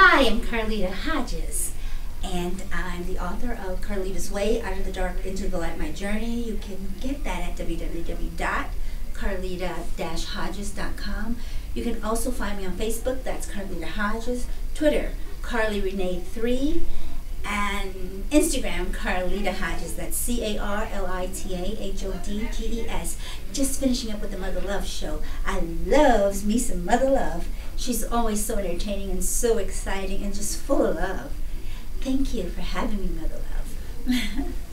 Hi, I'm Carlita Hodges, and I'm the author of Carlita's Way, Out of the Dark into the Light, My Journey. You can get that at www.carlita-hodges.com. You can also find me on Facebook, that's Carlita Hodges, Twitter, Carly Renee 3, and Instagram, Carlita Hodges, that's CarlitaHodges. Just finishing up with the Mother Love Show. I loves me some Mother Love. She's always so entertaining and so exciting and just full of love. Thank you for having me, Mother Love.